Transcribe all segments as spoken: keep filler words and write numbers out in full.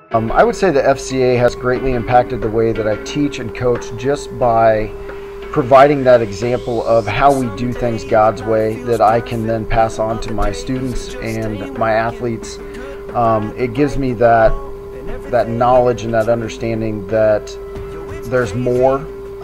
Um, I would say the F C A has greatly impacted the way that I teach and coach just by providing that example of how we do things God's way that I can then pass on to my students and my athletes. Um, it gives me that that knowledge and that understanding that there's more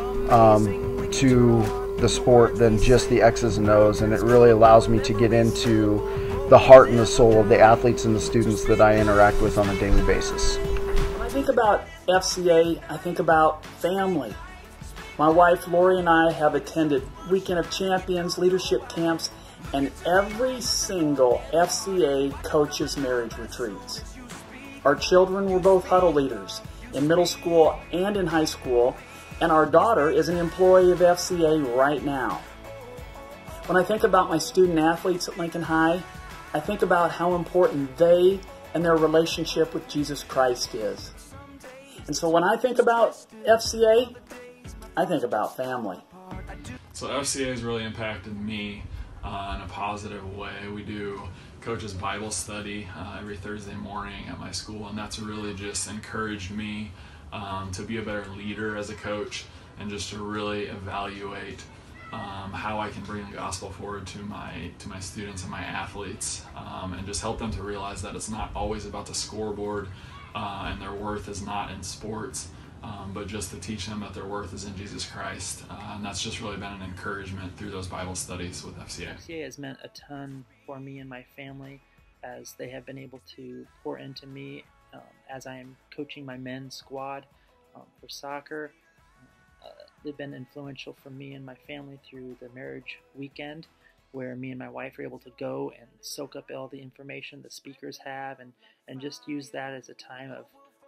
um, to the sport than just the X's and O's, and it really allows me to get into the heart and the soul of the athletes and the students that I interact with on a daily basis. When I think about F C A, I think about family. My wife Lori and I have attended Weekend of Champions, leadership camps, and every single F C A coach's marriage retreats. Our children were both huddle leaders in middle school and in high school, and our daughter is an employee of F C A right now. When I think about my student athletes at Lincoln High, I think about how important they and their relationship with Jesus Christ is. And so when I think about F C A, I think about family. So F C A has really impacted me uh, in a positive way. We do Coach's Bible study uh, every Thursday morning at my school, and that's really just encouraged me um, to be a better leader as a coach and just to really evaluate um, how I can bring the gospel forward to my to my students and my athletes, um, and just help them to realize that it's not always about the scoreboard uh, and their worth is not in sports. Um, but just to teach them that their worth is in Jesus Christ. Uh, and that's just really been an encouragement through those Bible studies with F C A. F C A has meant a ton for me and my family, as they have been able to pour into me um, as I am coaching my men's squad um, for soccer. Uh, they've been influential for me and my family through the marriage weekend, where me and my wife are able to go and soak up all the information the speakers have, and, and just use that as a time of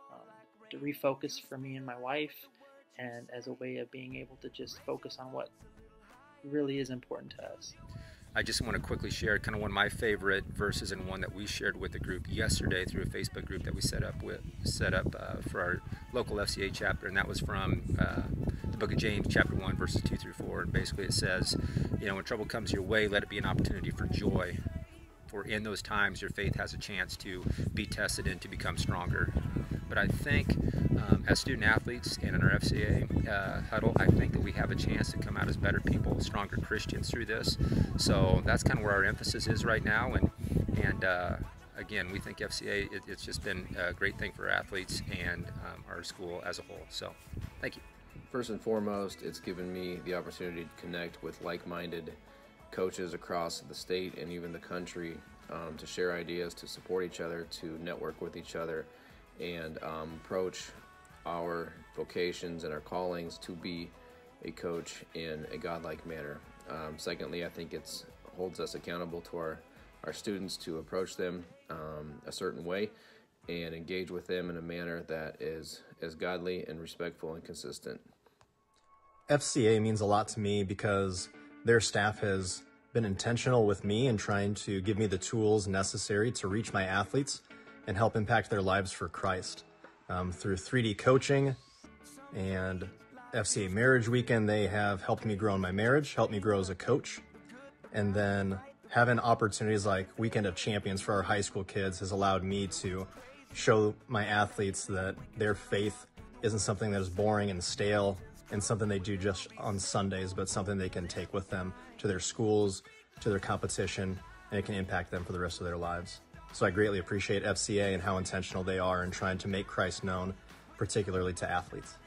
to refocus for me and my wife, and as a way of being able to just focus on what really is important to us. I just want to quickly share kind of one of my favorite verses, and one that we shared with the group yesterday through a Facebook group that we set up with set up uh, for our local F C A chapter, and that was from uh, the book of James chapter one verses two through four. And basically it says, you know, when trouble comes your way, let it be an opportunity for joy, for in those times your faith has a chance to be tested and to become stronger. But I think um, as student athletes and in our F C A uh, huddle, I think that we have a chance to come out as better people, stronger Christians through this. So that's kind of where our emphasis is right now. And, and uh, again, we think F C A, it, it's just been a great thing for our athletes and um, our school as a whole. So thank you. First and foremost, it's given me the opportunity to connect with like-minded coaches across the state and even the country, um, to share ideas, to support each other, to network with each other, and um, approach our vocations and our callings to be a coach in a godlike manner. Um, secondly, I think it holds us accountable to our, our students to approach them um, a certain way and engage with them in a manner that is as godly and respectful and consistent. F C A means a lot to me because their staff has been intentional with me in trying to give me the tools necessary to reach my athletes and help impact their lives for Christ. Um, through three D coaching and F C A Marriage Weekend, they have helped me grow in my marriage, helped me grow as a coach. And then having opportunities like Weekend of Champions for our high school kids has allowed me to show my athletes that their faith isn't something that is boring and stale and something they do just on Sundays, but something they can take with them to their schools, to their competition, and it can impact them for the rest of their lives. So I greatly appreciate F C A and how intentional they are in trying to make Christ known, particularly to athletes.